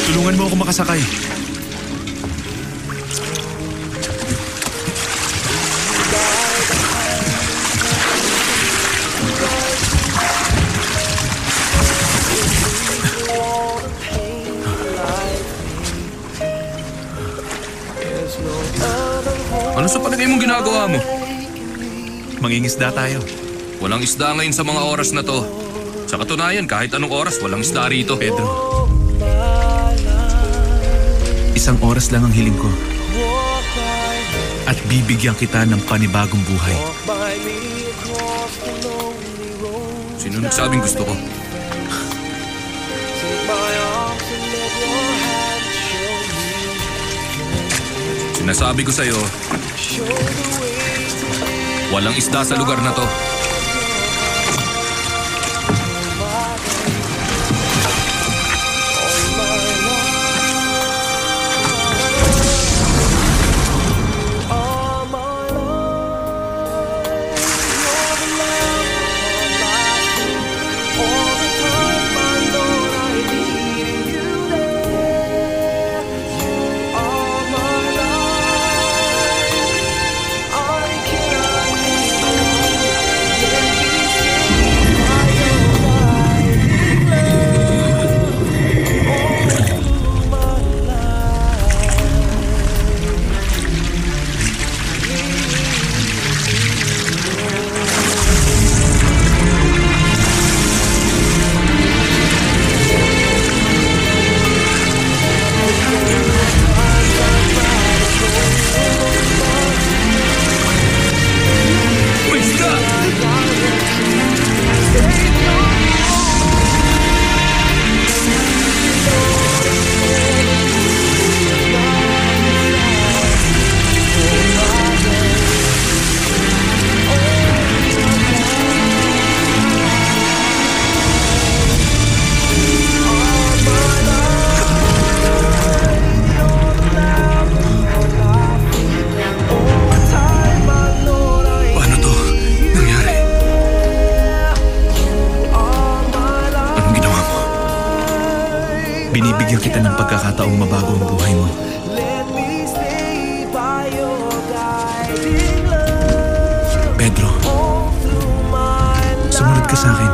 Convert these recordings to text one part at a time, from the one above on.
Tulungan mo ako makasakay. Ano sa palagay mong ginagawa mo? Mangingisda tayo. Walang isda ngayon sa mga oras na to. Sa katunayan, kahit anong oras, walang isda rito. Pedro, isang oras lang ang hiling ko. At bibigyan kita ng panibagong buhay. Sino nagsabing gusto ko? Sinasabi ko sa'yo, walang isda sa lugar na to. Binibigyan kita ng pagkakataong mabago ang buhay mo. Pedro, sumunod ka sa akin.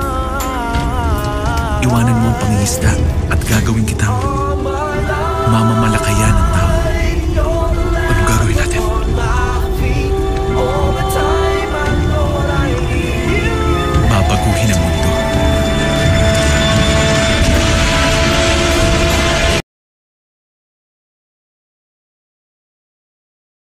Iwanan mo ang pangingisda at gagawin kitang mamamalakayan ng